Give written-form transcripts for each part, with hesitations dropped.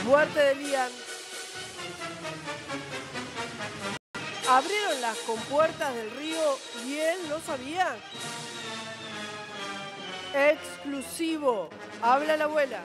Muerte de Lian. Abrieron las compuertas del río y él no sabía. Exclusivo. Habla la abuela.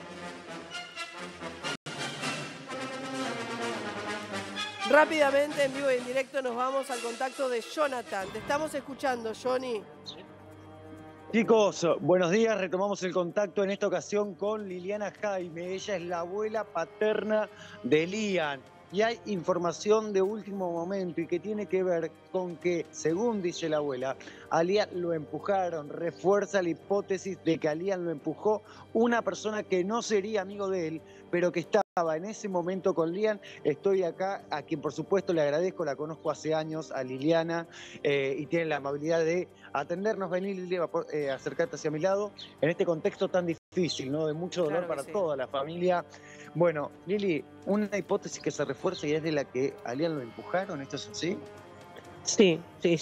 Rápidamente, en vivo y en directo, nos vamos al contacto de Jonathan. Te estamos escuchando, Johnny. Chicos, buenos días. Retomamos el contacto en esta ocasión con Liliana Jaime. Ella es la abuela paterna de Lian. Y hay información de último momento y que tiene que ver con que, según dice la abuela, a Lian lo empujaron. Refuerza la hipótesis de que a Lian lo empujó una persona que no sería amigo de él, pero que estaba en ese momento con Lian. Estoy acá, a quien por supuesto le agradezco, la conozco hace años, a Liliana, y tiene la amabilidad de atendernos. Vení, Lili, acercarte hacia mi lado, en este contexto tan difícil, ¿no? De mucho dolor para toda la familia. Bueno, Lili, una hipótesis que se refuerza y es de la que a Lian lo empujaron, ¿esto es así? Sí.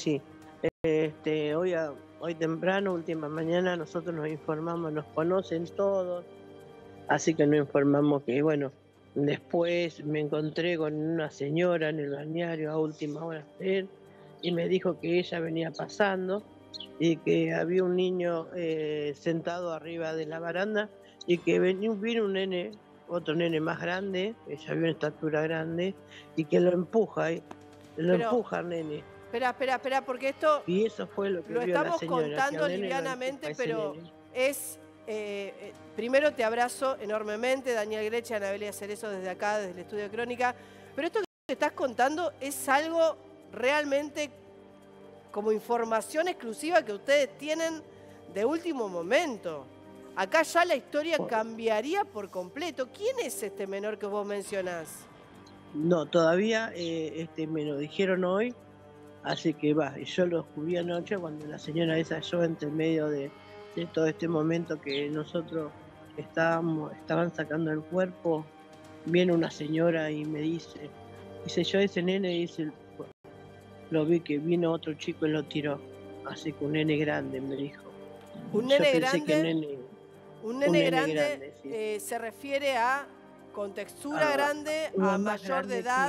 Hoy temprano, última mañana, nosotros nos informamos, nos conocen todos, así que nos informamos que, bueno, después me encontré con una señora en el balneario a última hora de él y me dijo que ella venía pasando y que había un niño sentado arriba de la baranda y que vino un nene, otro nene más grande, ella había una estatura grande, y que lo empuja, empuja al nene. Espera, porque esto... Y eso fue lo que lo vio estamos la señora, contando livianamente, pero es... primero te abrazo enormemente, Daniel Grecha, Anabelia Cerezo, desde acá, desde el Estudio de Crónica. Pero esto que estás contando es algo realmente como información exclusiva que ustedes tienen de último momento. Acá ya la historia cambiaría por completo. ¿Quién es este menor que vos mencionás? No, todavía me lo dijeron hoy, así que va. Y yo lo descubrí anoche cuando la señora esa, yo entre medio de todo este momento que nosotros estaban sacando el cuerpo, viene una señora y me dice, yo ese nene, dice, lo vi que vino otro chico y lo tiró. Así que un nene grande, me dijo. Un nene grande. Un nene grande, sí. Se refiere a contextura grande, a mayor de edad.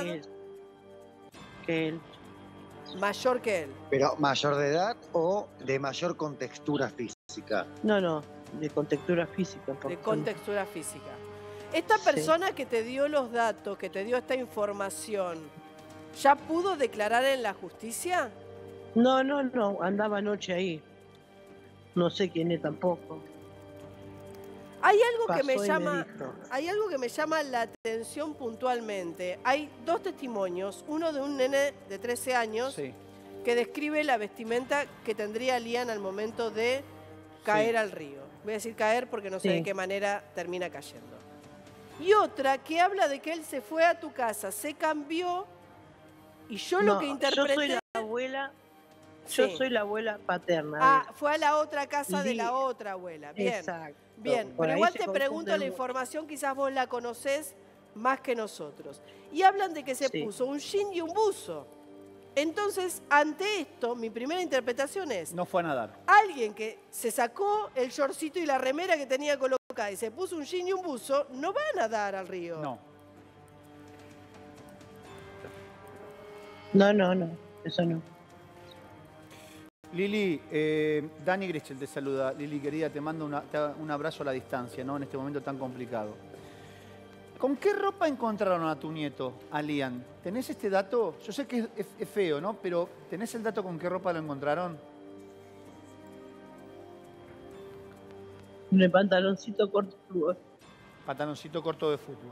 Que él. Mayor que él. ¿Pero mayor de edad o de mayor contextura física? No, de contextura física. De contextura física. Esta persona que te dio los datos, que te dio esta información, ¿ya pudo declarar en la justicia? No, andaba anoche ahí. No sé quién es tampoco. Hay algo que me llama la atención puntualmente. Hay dos testimonios, uno de un nene de 13 años que describe la vestimenta que tendría Lian al momento de caer al río. Voy a decir caer porque no sé de qué manera termina cayendo. Y otra que habla de que él se fue a tu casa, se cambió y yo lo que interpreté... Yo soy la abuela... Yo soy la abuela paterna. Fue a la otra casa de la otra abuela. Bien. Exacto. Bien, pero igual te pregunto la información, quizás vos la conocés más que nosotros. Y hablan de que se puso un jean y un buzo. Entonces, ante esto, mi primera interpretación es... No fue a nadar. Alguien que se sacó el shortcito y la remera que tenía colocada y se puso un jean y un buzo, no va a nadar al río. No. No, eso no. Lili, Dani Grechel te saluda. Lili, querida, te mando un abrazo a la distancia, ¿no? En este momento tan complicado. ¿Con qué ropa encontraron a tu nieto, a Lian? ¿Tenés este dato? Yo sé que es feo, ¿no? Pero ¿tenés el dato con qué ropa lo encontraron? Un pantaloncito corto de fútbol. Pantaloncito corto de fútbol.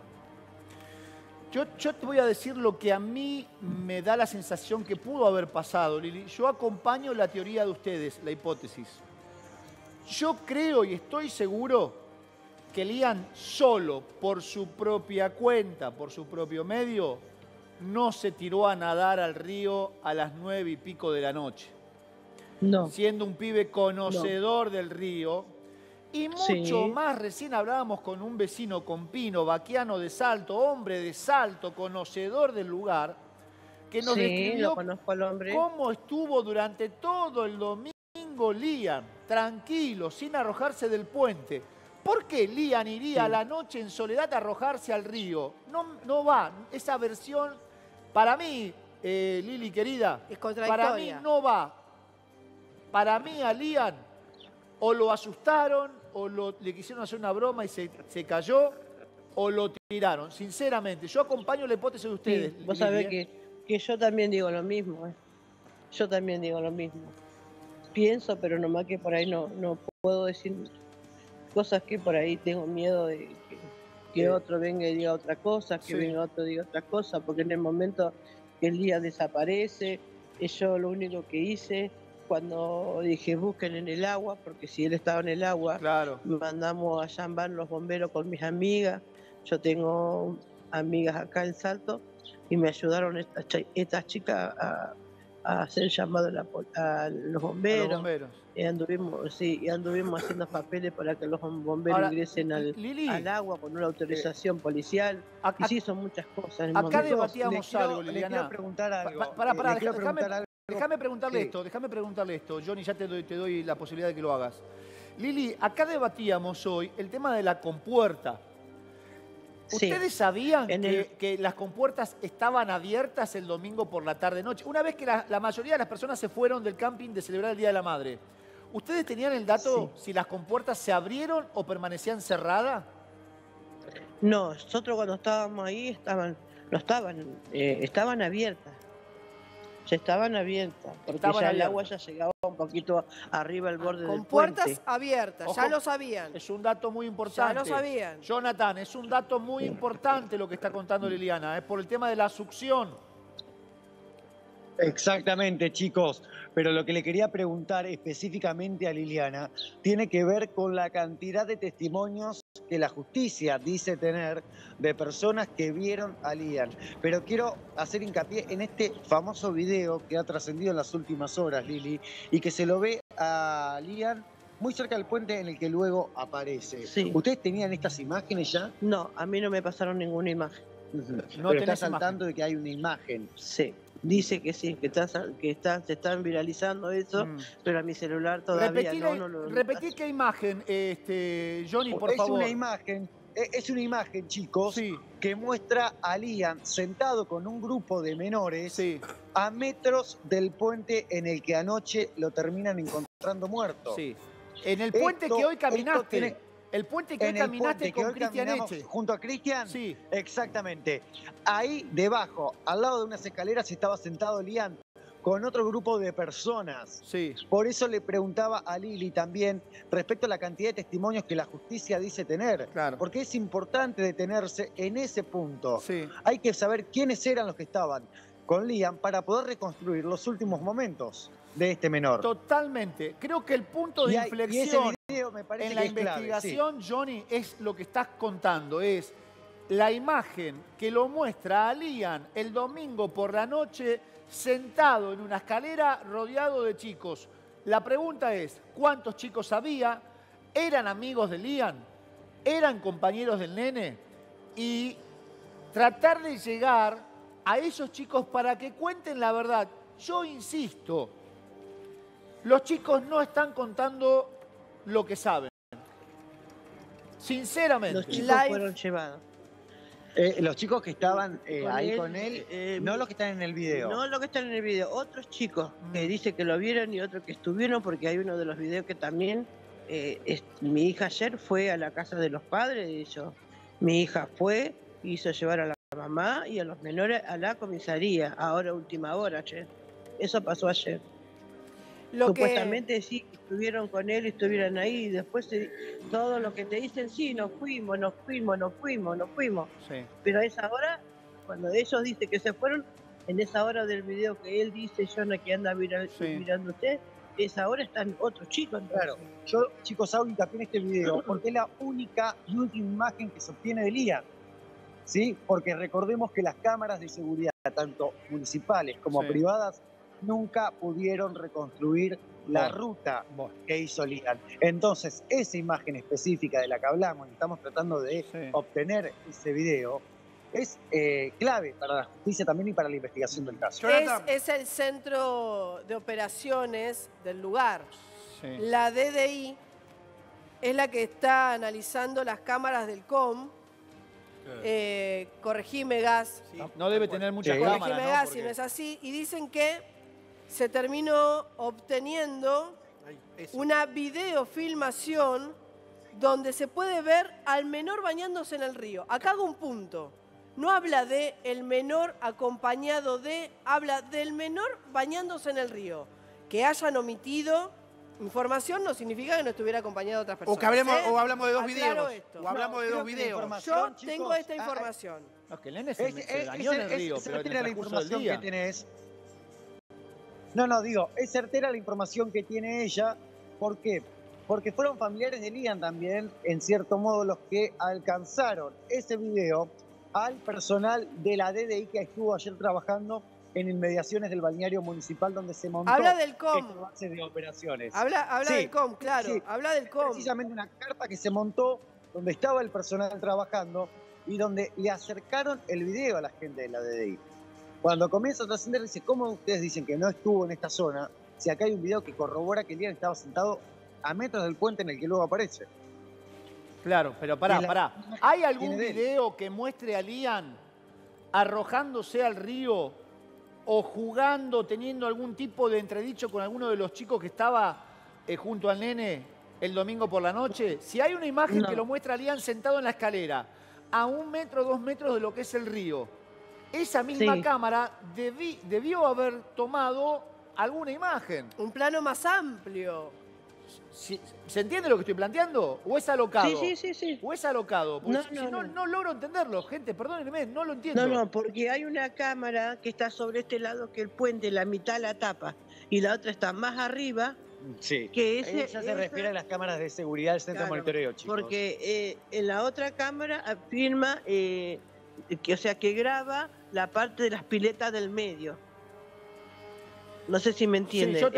Yo te voy a decir lo que a mí me da la sensación que pudo haber pasado, Lili. Yo acompaño la teoría de ustedes, la hipótesis. Yo creo y estoy seguro que Lian solo, por su propia cuenta, por su propio medio, no se tiró a nadar al río a las 9 y pico de la noche. No. Siendo un pibe conocedor del río. Y mucho más, recién hablábamos con un vecino con Pino, vaquiano de Salto, hombre de Salto, conocedor del lugar, que nos describió cómo estuvo durante todo el domingo Lian, tranquilo, sin arrojarse del puente. ¿Por qué Lian iría a la noche en soledad a arrojarse al río? No va. Esa versión, para mí, Lili querida, es contradictoria. Para mí no va. Para mí a Lian o lo asustaron o le quisieron hacer una broma y se cayó o lo tiraron. Sinceramente, yo acompaño la hipótesis de ustedes. Sí, vos sabés que yo también digo lo mismo. Yo también digo lo mismo. Pienso, pero nomás que por ahí no puedo decir cosas que por ahí tengo miedo de que otro venga y diga otra cosa, que venga otro y diga otra cosa, porque en el momento que el día desaparece, yo lo único que hice cuando dije busquen en el agua, porque si él estaba en el agua, mandamos allá van los bomberos con mis amigas. Yo tengo amigas acá en Salto y me ayudaron estas chicas a hacer llamado a los bomberos. Y anduvimos haciendo papeles para que los bomberos ingresen al agua con una autorización policial. Y sí, son muchas cosas. Acá debatíamos algo, Liliana. Le quiero preguntar algo. Déjame preguntarle esto. Johnny, ya te doy la posibilidad de que lo hagas. Lili, acá debatíamos hoy el tema de la compuerta. ¿Ustedes sabían que las compuertas estaban abiertas el domingo por la tarde-noche? Una vez que la mayoría de las personas se fueron del camping de celebrar el Día de la Madre, ¿ustedes tenían el dato si las compuertas se abrieron o permanecían cerradas? No, nosotros cuando estábamos ahí estaban abiertas. Ya estaban abiertas, porque el agua ya llegaba un poquito arriba al borde del puente. Con puertas abiertas, ya lo sabían. Es un dato muy importante. Ya lo sabían. Jonathan, es un dato muy importante lo que está contando Liliana, por el tema de la succión. Exactamente, chicos. Pero lo que le quería preguntar específicamente a Liliana tiene que ver con la cantidad de testimonios que la justicia dice tener de personas que vieron a Lian. Pero quiero hacer hincapié en este famoso video que ha trascendido en las últimas horas, Lili, y que se lo ve a Lian muy cerca del puente en el que luego aparece. Sí. ¿Ustedes tenían estas imágenes ya? No, a mí no me pasaron ninguna imagen. Pero estás al tanto de que hay una imagen. Sí. Dice que sí, se están viralizando eso, pero a mi celular todavía no. Repetí qué imagen, Johnny, por favor. Es una imagen, chicos, que muestra a Lian sentado con un grupo de menores a metros del puente en el que anoche lo terminan encontrando muerto. Sí. En el puente que hoy caminaste. El puente que hoy caminaste con Cristian Eche. ¿Junto a Cristian? Sí. Exactamente. Ahí debajo, al lado de unas escaleras, estaba sentado Lian con otro grupo de personas. Sí. Por eso le preguntaba a Lili también respecto a la cantidad de testimonios que la justicia dice tener. Claro. Porque es importante detenerse en ese punto. Sí. Hay que saber quiénes eran los que estaban con Lian para poder reconstruir los últimos momentos de este menor. Totalmente. Creo que el punto de inflexión en la investigación, clave, Johnny, es lo que estás contando. Es la imagen que lo muestra a Lian el domingo por la noche sentado en una escalera rodeado de chicos. La pregunta es, ¿cuántos chicos había? ¿Eran amigos de Lian? ¿Eran compañeros del nene? Y tratar de llegar a esos chicos para que cuenten la verdad. Yo insisto, los chicos no están contando lo que saben. Sinceramente. Los chicos fueron llevados. Los chicos que estaban ahí con él, no los que están en el video. No los que están en el video, otros chicos que dicen que lo vieron y otros que estuvieron, porque hay uno de los videos que también, mi hija ayer fue a la casa de los padres de ellos. Mi hija fue, hizo llevar a la mamá y a los menores a la comisaría, ahora última hora ayer. Eso pasó ayer. Supuestamente sí, estuvieron con él, estuvieron ahí, y después todo lo que te dicen, sí, nos fuimos. Sí. Pero a esa hora, cuando ellos dicen que se fueron, en esa hora del video que él dice, Jonah, que anda mirando usted, esa hora están otros chicos. Claro, yo, chicos, hago hincapié en este video, porque es la única y última imagen que se obtiene de Lian, ¿sí? Porque recordemos que las cámaras de seguridad, tanto municipales como privadas, nunca pudieron reconstruir la ruta que hizo Lian. Entonces, esa imagen específica de la que hablamos y estamos tratando de obtener ese video, es clave para la justicia también y para la investigación del caso. Es el centro de operaciones del lugar. La DDI es la que está analizando las cámaras del COM. Corregime, Gas. Sí, no debe tener muchas cámaras, corregime, Gas, si no es así. Y dicen que se terminó obteniendo una videofilmación donde se puede ver al menor bañándose en el río. Acá hago un punto. No habla de el menor acompañado de, habla del menor bañándose en el río. Que hayan omitido información no significa que no estuviera acompañado de otras personas. O que hablamos de dos Aclaro videos. esto. O hablamos de dos videos. Yo tengo esta información. No, que el nene se bañó en el río, pero en el transcurso del día. Es certera la información que tiene ella. ¿Por qué? Porque fueron familiares de Lian también, en cierto modo, los que alcanzaron ese video al personal de la DDI que estuvo ayer trabajando en inmediaciones del balneario municipal donde se montó habla del COM. esta base de operaciones. Habla del COM, claro. Sí. Habla del COM. Precisamente una carpa que se montó donde estaba el personal trabajando y donde le acercaron el video a la gente de la DDI. Cuando comienza a trascender, dice, ¿cómo ustedes dicen que no estuvo en esta zona si acá hay un video que corrobora que Lian estaba sentado a metros del puente en el que luego aparece? Claro, pero pará. ¿Hay algún video que muestre a Lian arrojándose al río o jugando, teniendo algún tipo de entredicho con alguno de los chicos que estaba junto al nene el domingo por la noche? Si hay una imagen que lo muestra a Lian sentado en la escalera, a 1 metro, 2 metros de lo que es el río, esa misma cámara debió haber tomado alguna imagen. Un plano más amplio. ¿Se entiende lo que estoy planteando? ¿O es alocado? Sí. ¿O es alocado? No logro entenderlo, gente, perdónenme, no lo entiendo. No, porque hay una cámara que está sobre este lado que el puente, la mitad la tapa, y la otra está más arriba. Sí, que ella se refiere a las cámaras de seguridad del centro de monitoreo, chicos. Porque en la otra cámara afirma, que graba la parte de las piletas del medio. No sé si me entiendes. Sí, yo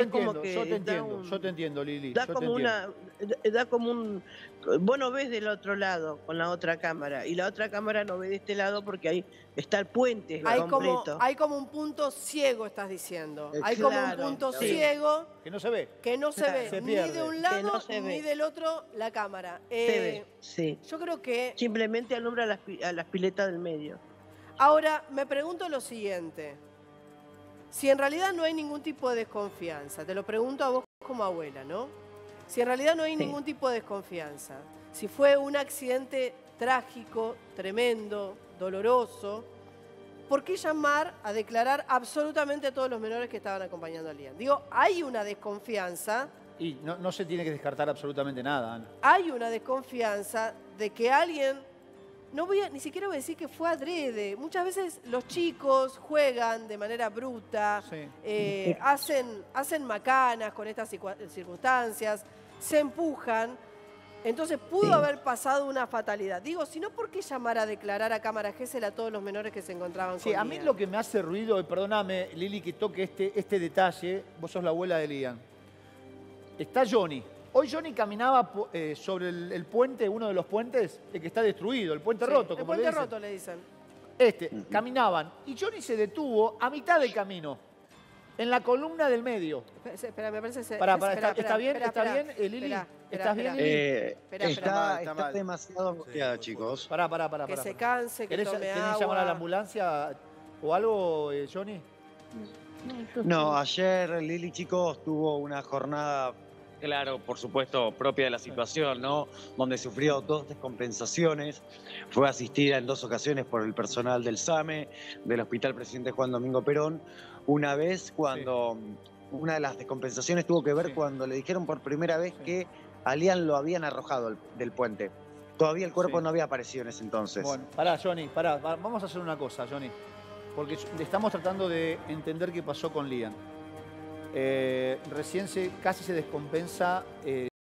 te entiendo, Lili. Da como un... Vos no ves del otro lado con la otra cámara, y la otra cámara no ve de este lado porque ahí está el puente completo. Hay como un punto ciego, estás diciendo. Hay como un punto ciego. Que no se ve. Que no se ve ni de un lado ni del otro la cámara. Se ve, sí. Yo creo que... Simplemente alumbra a las piletas del medio. Ahora, me pregunto lo siguiente. Si en realidad no hay ningún tipo de desconfianza, te lo pregunto a vos como abuela, ¿no? Si en realidad no hay ningún tipo de desconfianza, si fue un accidente trágico, tremendo, doloroso, ¿por qué llamar a declarar absolutamente a todos los menores que estaban acompañando a Lian? Digo, hay una desconfianza. Y no se tiene que descartar absolutamente nada, Ana. Hay una desconfianza de que alguien... ni siquiera voy a decir que fue adrede. Muchas veces los chicos juegan de manera bruta, hacen macanas con estas circunstancias, se empujan. Entonces pudo haber pasado una fatalidad. Digo, si no, ¿por qué llamar a declarar a cámara Gesell a todos los menores que se encontraban con Lian? A mí lo que me hace ruido, y perdóname, Lili, que toque este detalle, vos sos la abuela de Lian. Está Johnny. Hoy Johnny caminaba sobre el puente, uno de los puentes, el que está destruido, el puente roto, como le dicen. El puente roto, le dicen. Caminaban. Y Johnny se detuvo a mitad del camino, en la columna del medio. Espera, me parece... ¿Está bien, Lili? ¿Estás bien, Lili? Está demasiado angustiada, chicos. Pará. Que se canse, que tome agua. ¿Querés llamar a la ambulancia o algo, Johnny? No, ayer Lili, chicos, tuvo una jornada... Claro, por supuesto, propia de la situación, ¿no? Donde sufrió 2 descompensaciones. Fue asistida en 2 ocasiones por el personal del SAME, del Hospital Presidente Juan Domingo Perón. Una vez cuando una de las descompensaciones tuvo que ver cuando le dijeron por primera vez que a Lian lo habían arrojado del puente. Todavía el cuerpo no había aparecido en ese entonces. Bueno, pará, Johnny, vamos a hacer una cosa, Johnny. Porque estamos tratando de entender qué pasó con Lian. Recién casi se descompensa